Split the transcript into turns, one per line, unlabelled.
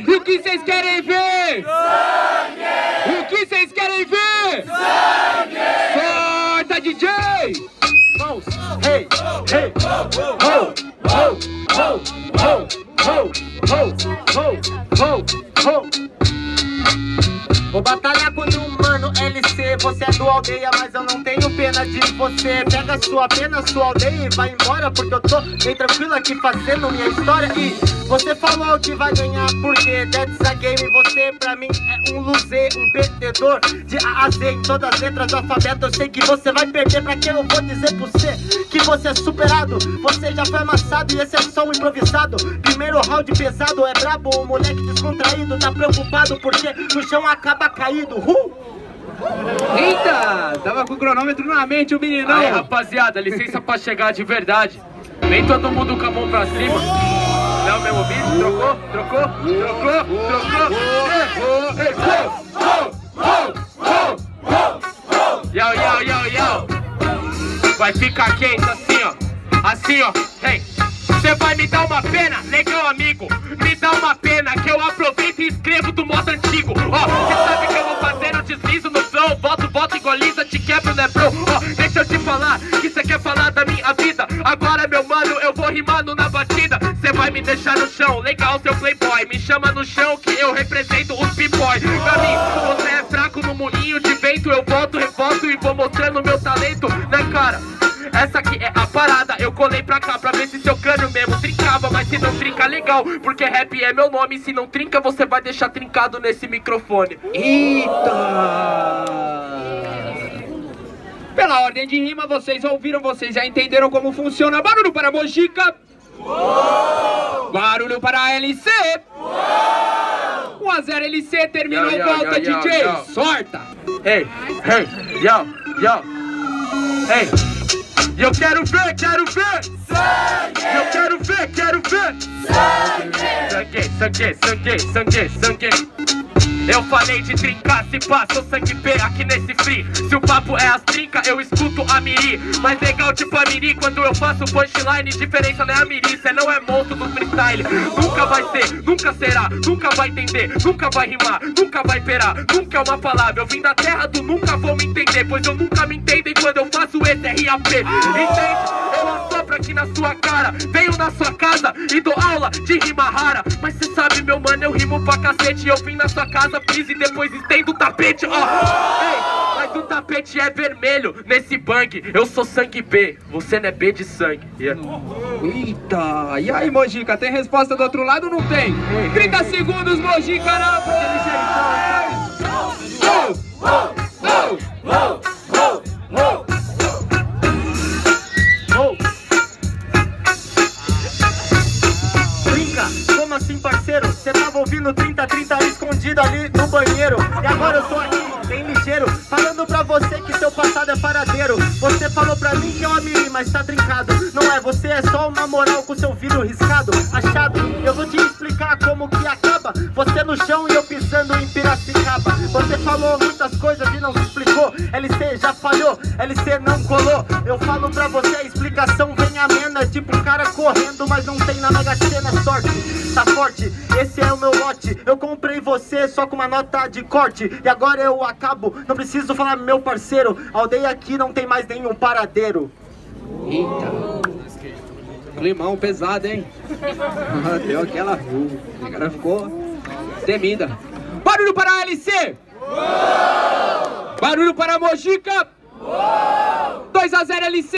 O que vocês querem ver? Sangue! O que vocês querem ver? Sangue! Sorta, DJ! Mãos! Hey! Hey! Ho! Ho! Ho! Ho! Ho! Ho! Ho! Ho! Ho!
Vou batalhar contra um mano LC. Você é do aldeia, mas eu não tenho pena de você. Pega sua pena, sua aldeia e vai embora, porque eu tô bem tranquilo aqui fazendo minha história. E você falou que vai ganhar porque that's a game. Você pra mim é um loser, um perdedor de A a Z em todas as letras do alfabeto. Eu sei que você vai perder, pra que eu vou dizer pra você que você é superado? Você já foi amassado e esse é só um improvisado. Primeiro round pesado, é brabo, o moleque descontraído. Tá preocupado porque no chão acaba caído.
Eita, tava com o cronômetro na mente o meninão.
Aí, rapaziada, licença pra chegar de verdade. Vem todo mundo com a mão pra cima. Não é o mesmo vídeo? Trocou? Trocou? Yo, yo, yo, yo. Vai ficar quente assim, ó. Assim, ó. Hey. Você vai me dar uma pena? Legal, amigo. Me dá uma pena que eu aproveito e escrevo do modo antigo. Ó, você sabe que eu vou fazer, eu deslizo no flow. Volto igualiza, te quebro, né, bro? Ó, deixa eu te falar que você quer falar da minha vida. Agora, meu mano, eu vou rimando na batida. Você vai me deixar no chão, legal, seu playboy. Me chama no chão que eu represento os b-boy. Pra mim, você é fraco no moinho de vento. Eu volto, revolto e vou mostrando meu talento, né, cara? Essa aqui é a parada, eu colei pra cá pra ver se seu crânio mesmo trincava. Mas se não trinca, legal, porque rap é meu nome. Se não trinca, você vai deixar trincado nesse microfone.
Eita! Pela ordem de rima, vocês ouviram, vocês já entenderam como funciona. Barulho para Mojica. Barulho para LC. 1 a 0 LC, terminou, volta DJ, sorta.
Hey, hey, yo. Hey. Eu quero ver, sangue! Eu quero ver, sangue! Eu falei de trincar, se passa o sangue P aqui nesse free. Se o papo é as trinca, eu escuto a miri. Mas legal tipo a miri, quando eu faço punchline. Diferença não é a miri, cê não é monstro do freestyle. Nunca vai ser, nunca será, nunca vai entender, nunca vai rimar, nunca vai perar. Nunca é uma palavra, eu vim da terra do nunca vou me entender. Pois eu nunca me entendo quando eu faço esse RAP. Entende? Eu assopro aqui na sua cara. Venho na sua casa e dou aula de rima rara. Mas cê sabe, meu mano, eu rimo pra cacete. Eu vim na sua casa, pise e depois estendo o tapete, ó. Ei, mas o tapete é vermelho nesse bang. Eu sou sangue B, você não é B de sangue. Yeah.
Eita, e aí, Mojica, tem resposta do outro lado ou não tem? 30 segundos, Mojica, na
Brinca, como assim, parceiro? Você tava ouvindo 30-30 escondido ali no banheiro. E agora eu tô aqui, bem ligeiro, falando pra você que seu passado é paradeiro. Você falou pra mim que é uma miri, mas tá trincado. Não é, você é só uma moral com seu vidro riscado, achado. Eu vou te explicar como que acaba. Você no chão e eu pisando em Piracicaba. Você falou muitas coisas e não se explicou. LC já falhou, LC não colou. Eu falo pra você, a explicação vem amena. É tipo um cara correndo, mas não tem na Mega Sena sorte. Tá forte, esse é o meu lote. Eu comprei você só com uma nota de corte. E agora eu acabo, não preciso falar meu parceiro. A aldeia aqui não tem mais nenhum paradeiro.
Eita, climão pesado, hein? Deu aquela... A cara ficou temida. Barulho para a LC! Barulho para a Mojica!